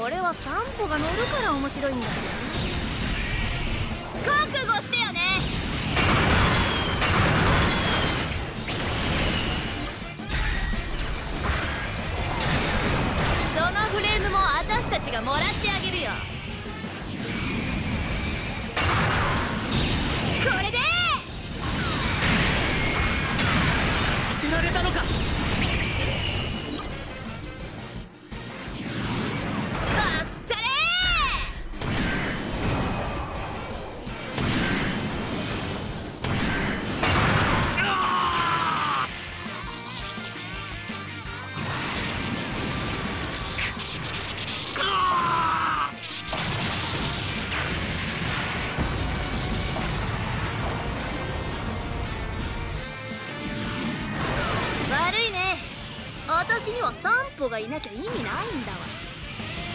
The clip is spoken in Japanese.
これは散歩が乗るから面白いんだよ。覚悟してよね。そのフレームも私たちがもらってあげるよ。これで当てられたのか。 あったれ悪いね。私には散歩がいなきゃ意味ないんだわ。